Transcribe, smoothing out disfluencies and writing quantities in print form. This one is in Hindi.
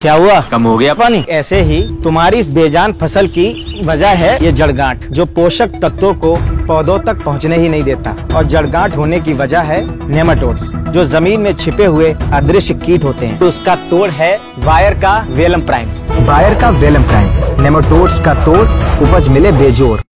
क्या हुआ? कम हो गया पानी। ऐसे ही तुम्हारी इस बेजान फसल की वजह है ये जड़गांठ, जो पोषक तत्वों को पौधों तक पहुंचने ही नहीं देता। और जड़गांठ होने की वजह है नेमाटोड्स, जो जमीन में छिपे हुए अदृश्य कीट होते हैं। तो उसका तोड़ है बायर का वेलम प्राइम। बायर का वेलम प्राइम, नेमाटोड्स का तोड़, उपज मिले बेजोर।